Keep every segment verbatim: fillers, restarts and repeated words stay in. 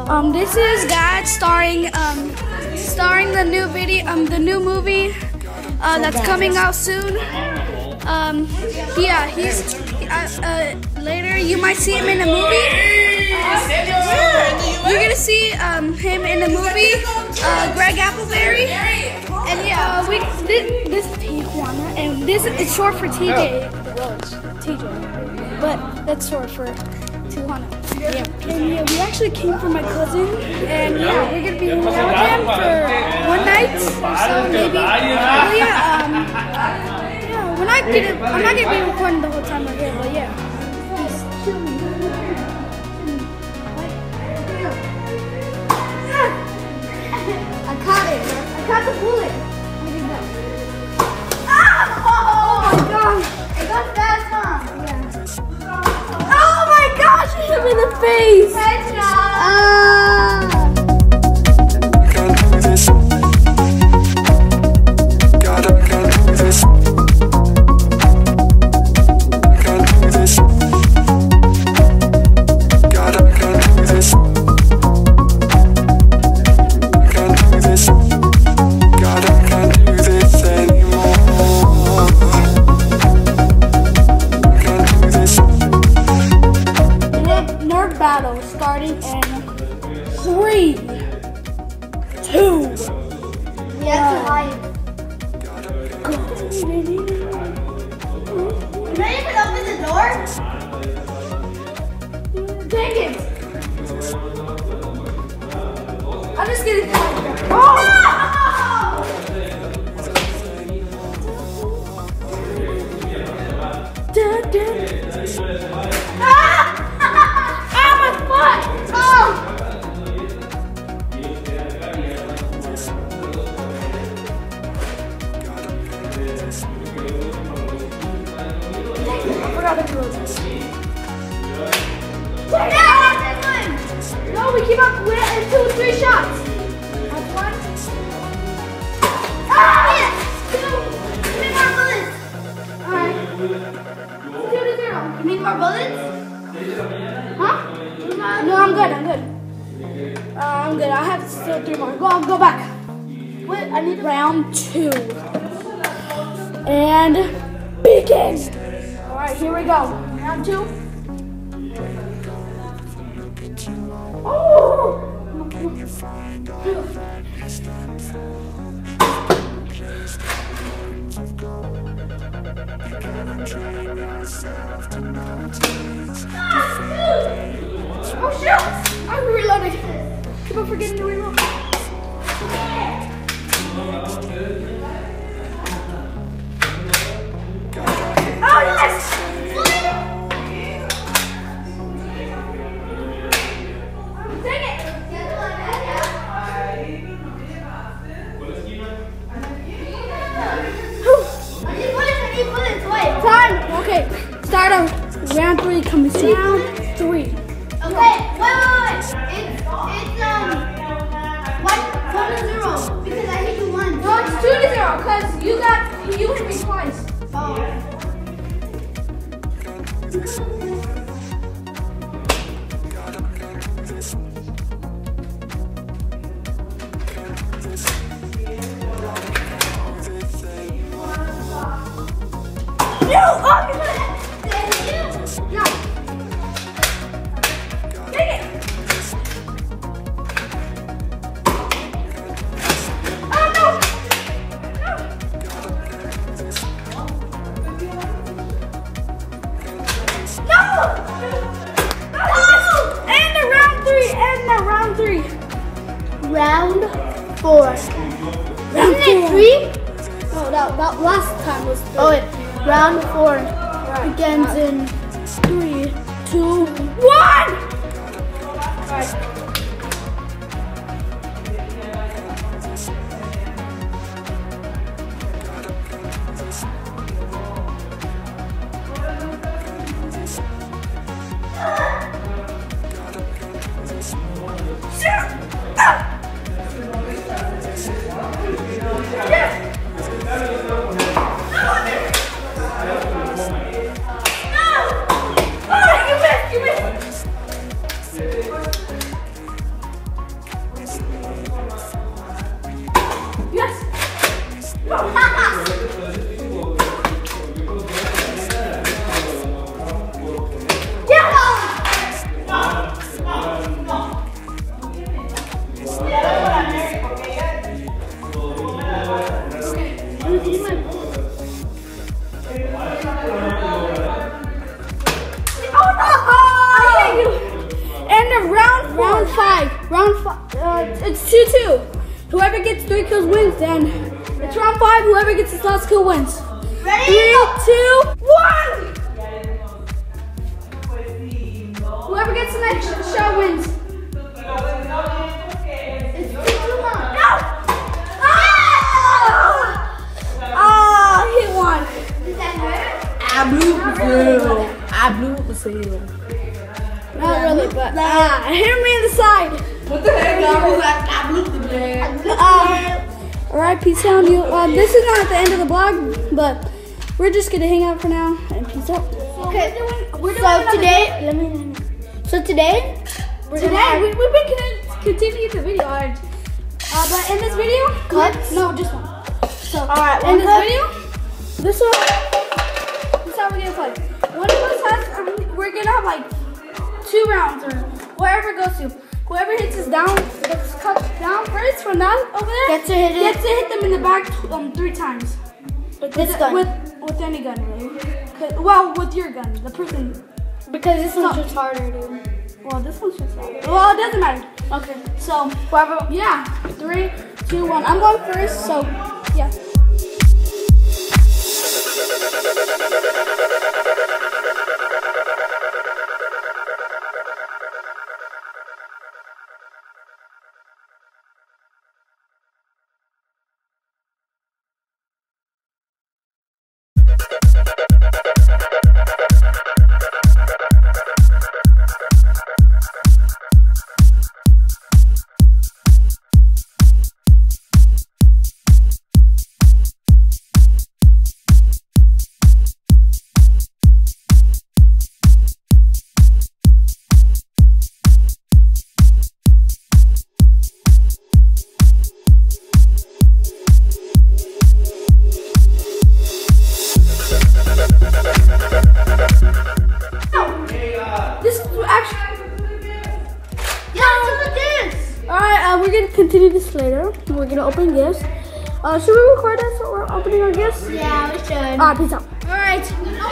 Um, this is God starring um, starring the new video, um, the new movie uh, that's coming out soon. Um, yeah, he's uh, uh, later you might see him in a movie. Uh, you're gonna see um, him in the movie, uh, Greg Appleberry, and yeah, uh, we this, this is Tijuana, and this is short for T J. Well, it's T J, but that's short for Tijuana. Yeah. And yeah, we actually came for my cousin, and yeah, we're gonna be hanging out with him for one night, so maybe. Well, yeah, um, yeah, we're not gonna, I'm not gonna be recording the whole time we're here, but yeah. Peace. I caught it. I caught the bullet. Where'd it go? Ah! Oh my gosh! It got fast, huh? Yeah. Oh my gosh! It hit me in the face! Headshot! Ah! Battle starting in three, two, yeah, one. Go. Can I even open the door? Dang it! I'm just gonna. Oh! Da, da. Ah! No, we keep up with two, three shots. That's one. Ah! Yes! Two. Give me more bullets. Alright. Two to zero. You need more bullets? Huh? No, I'm good, I'm good. Uh, I'm good. I have still three more. Go on, go back. Wait, I need round two. And begin. Alright, here we go. Round two. Oh! Oh shoot! I'm reloading. Keep on forgetting to reload. Oh yes! Dang it! I need bullets, I need bullets, wait. Time! Okay, start on round three coming soon. Round three. Okay, wait, wait, wait. It's, it's, um, one, one to zero, because I hit you once. No, it's two to zero, because you got, you hit me twice. Oh. You! Oh, you got it! No. Dang it! Oh no! No! No! No! And the round three! And the round three! Round four. Round Isn't it three? Oh, that, that last time was three. Oh, wait. Round four begins in three, two, one! Alright. Shoot! Ah! Yes! No! Oh, you missed! You missed! round five. Round five. Uh, it's two two. Whoever gets three kills wins. Then it's round five. Whoever gets his last kill wins. Ready? Three, two, one. Whoever gets the next shot wins. It's two two one. No! Ah! Ah, he won. Did that hurt? I blew the field. I blew the field. Not really, but ah, hit me in the side. What the heck, y'all? I blew the field. Uh, Alright, peace out. You. Uh, this is not at the end of the vlog, but we're just gonna hang out for now and peace out. Okay. We're doing, we're doing So today, let me. So today, we're today gonna we, we've been con- continuing the video. Uh, but in this video, Cuts? no, just one. So Alright, in one this cut. video, this one, this is how we're gonna play. One of us has, um, we're gonna have like two rounds or wherever it goes to. Whoever hits us down, gets cut down first from that over there. Gets to hit it. Gets to hit them in the back um three times. With this gun. With with any gun really. 'Cause- Well, with your gun, the person. Because this one's So- just harder, dude. Well, this one's just. Well, it doesn't matter. Okay. So whoever, yeah, three, two, one. I'm going first. So yeah. This is actually. Alright, uh, we're gonna continue this later. We're gonna open gifts. Uh, should we record us while we're opening our gifts? Yeah, we should. Alright, peace out. Alright.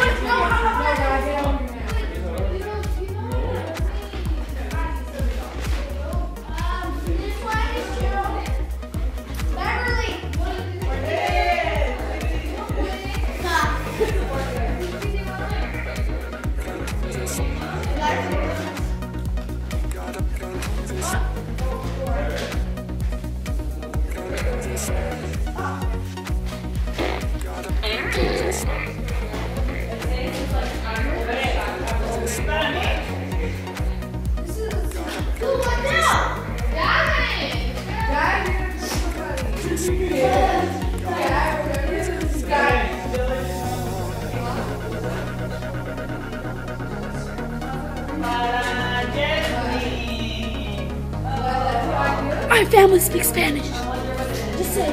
My family speaks Spanish. Just say.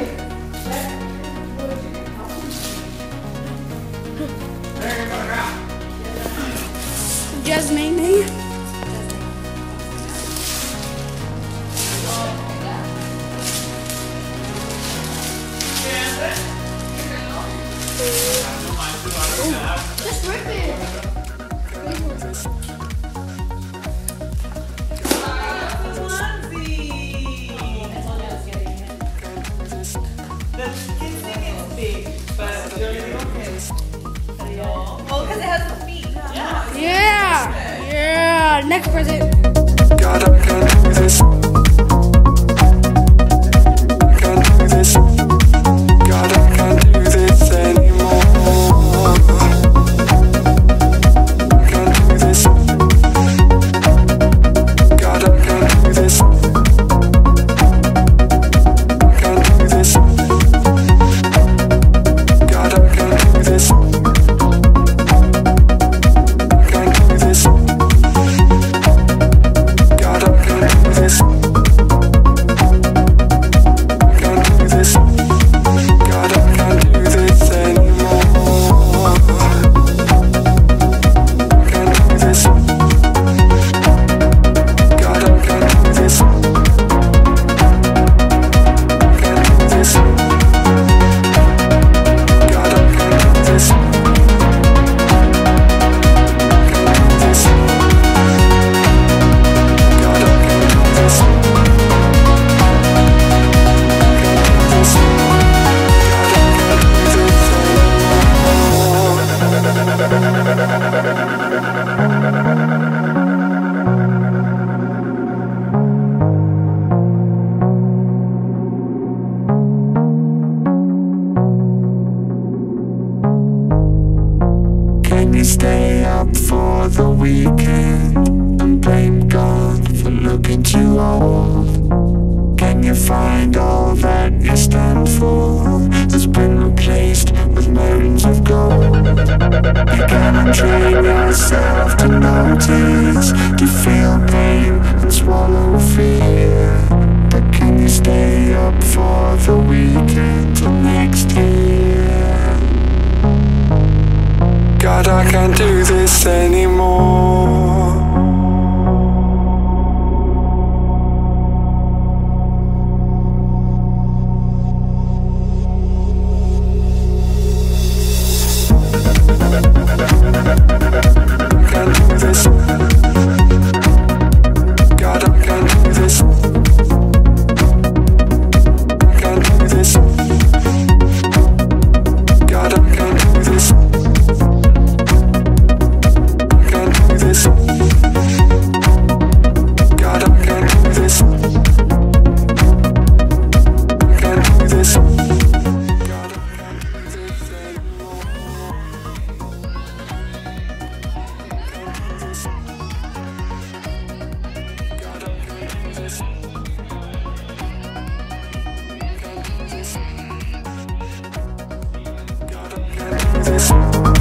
Jasmine. Just rip it. Yeah. Yeah. Next present. God, I can't do this. I can't do this. God, I can't do this anymore. I can't do this. God, I can't do this. I can't do this. God, I can't do this. I can't do this. God, I can't do this. Can you stay up for the weekend and blame God for looking too old? Can you find all that you stand for has been replaced with millions of gold? You can train yourself to notice, to feel pain and swallow fear. But can you stay up for the weekend till next year? God, I can't do this anymore. This